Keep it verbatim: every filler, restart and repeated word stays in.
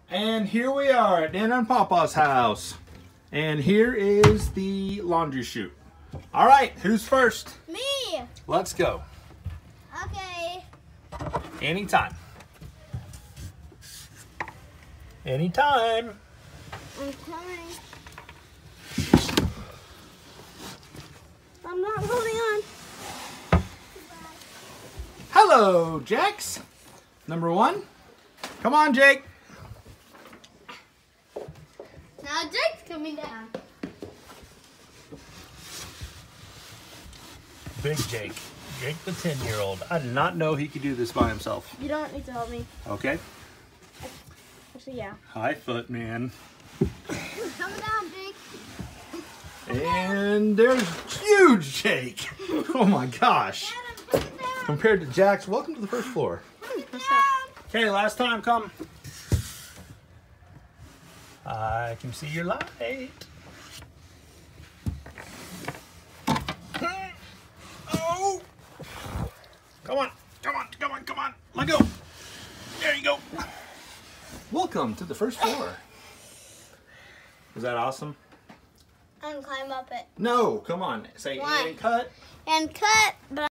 And here we are at Nana and Papa's house. And here is the laundry chute. All right, who's first? Me. Let's go. Okay. Anytime. Anytime. I'm coming. I'm not holding on. Hello, Jax. Number one. Come on, Jake. Now Jake's coming down. Big Jake. Jake the ten-year-old. I did not know he could do this by himself. You don't need to help me. Okay. Actually, yeah. High foot, man. Coming down, Jake. And there's huge Jake. Oh my gosh. Dad, I'm coming down. Compared to Jax, welcome to the first floor. What's up? Okay, last time, come. I can see your light. Oh! Come on, come on, come on, come on. Let go. There you go. Welcome to the first floor. Is that awesome? I'm gonna climb up it. No, come on. Say Why? and cut. And cut, but